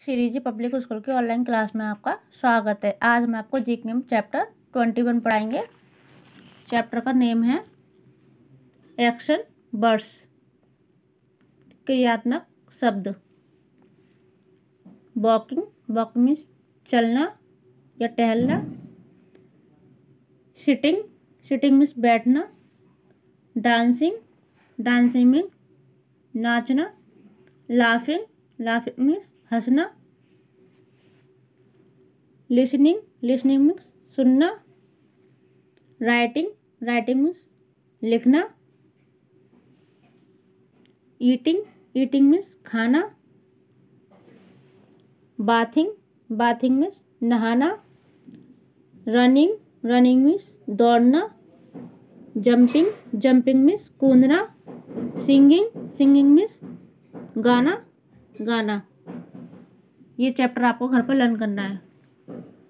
Shriji public school की online class में आपका स्वागत है। आज हम आपको जीके में चैप्टर 21 पढ़ाएंगे। चैप्टर का नेम है एक्शन वर्ड्स, क्रियात्मक शब्द। वॉकिंग, वॉकिंग मीन्स चलना या टहलना। सिटिंग, सिटिंग मीन्स बैठना। डांसिंग, डांसिंग मीन्स नाचना। लाफिंग, लाफिंग मीन्स हंसना। लिसनिंग, लिसनिंग मीन्स सुनना। राइटिंग, राइटिंग मीन्स लिखना। ईटिंग, ईटिंग मीन्स खाना। बाथिंग, बाथिंग मीन्स नहाना। रनिंग, रनिंग मीन्स दौड़ना। जंपिंग, जंपिंग मीन्स कूदना। सिंगिंग, सिंगिंग मीन्स गाना गाना। ये चैप्टर आपको घर पर लर्न करना है।